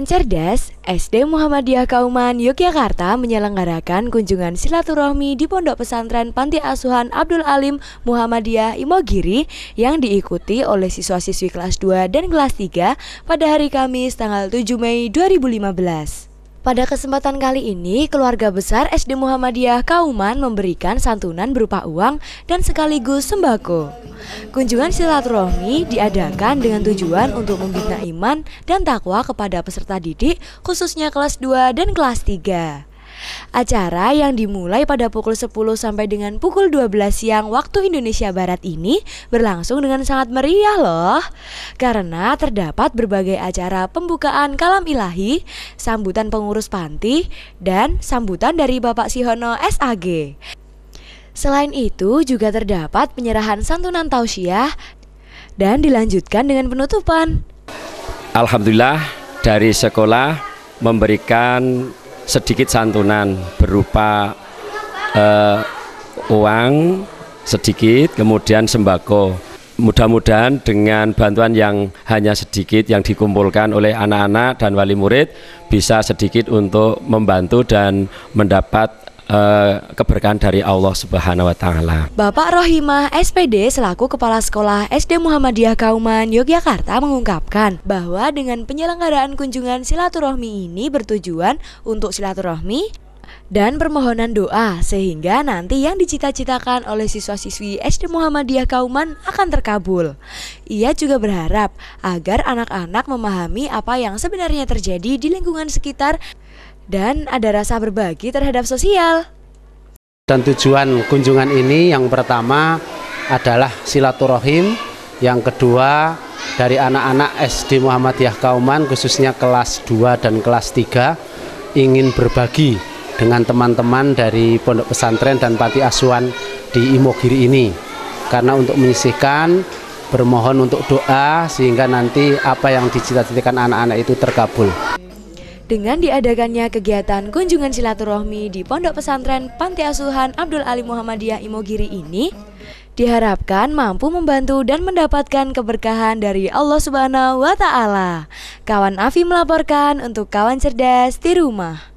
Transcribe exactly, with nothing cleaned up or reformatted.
cerdas, S D Muhammadiyah Kauman Yogyakarta menyelenggarakan kunjungan silaturahmi di Pondok Pesantren Panti Asuhan Abdul Alim Muhammadiyah Imogiri yang diikuti oleh siswa-siswi kelas dua dan kelas tiga pada hari Kamis tanggal tujuh Mei dua ribu lima belas. Pada kesempatan kali ini, keluarga besar S D Muhammadiyah Kauman memberikan santunan berupa uang dan sekaligus sembako. Kunjungan silaturahmi diadakan dengan tujuan untuk membina iman dan takwa kepada peserta didik, khususnya kelas dua dan kelas tiga. Acara yang dimulai pada pukul sepuluh sampai dengan pukul dua belas siang waktu Indonesia Barat ini berlangsung dengan sangat meriah loh. Karena terdapat berbagai acara pembukaan kalam ilahi, sambutan pengurus panti, dan sambutan dari Bapak Sihono S A G. Selain itu juga terdapat penyerahan santunan tausiah dan dilanjutkan dengan penutupan. Alhamdulillah dari sekolah memberikan sedikit santunan berupa uh, uang sedikit, kemudian sembako. Mudah-mudahan dengan bantuan yang hanya sedikit yang dikumpulkan oleh anak-anak dan wali murid bisa sedikit untuk membantu dan mendapat Uh, keberkahan dari Allah Subhanahu wa Ta'ala. Bapak Rohimah S P D selaku Kepala Sekolah S D Muhammadiyah Kauman Yogyakarta mengungkapkan bahwa dengan penyelenggaraan kunjungan silaturahmi ini bertujuan untuk silaturahmi dan permohonan doa sehingga nanti yang dicita-citakan oleh siswa-siswi S D Muhammadiyah Kauman akan terkabul. Ia juga berharap agar anak-anak memahami apa yang sebenarnya terjadi di lingkungan sekitar dan ada rasa berbagi terhadap sosial. Dan tujuan kunjungan ini yang pertama adalah silaturahim, yang kedua dari anak-anak S D Muhammadiyah Kauman khususnya kelas dua dan kelas tiga ingin berbagi dengan teman-teman dari pondok pesantren dan panti asuhan di Imogiri ini. Karena untuk menyisihkan, bermohon untuk doa sehingga nanti apa yang dicita-citakan anak-anak itu terkabul. Dengan diadakannya kegiatan kunjungan silaturahmi di Pondok Pesantren Panti Asuhan Abdul Alim Muhammadiyah Imogiri ini diharapkan mampu membantu dan mendapatkan keberkahan dari Allah Subhanahu wa Ta'ala. Kawan Afi melaporkan untuk Kawan Cerdas di Rumah.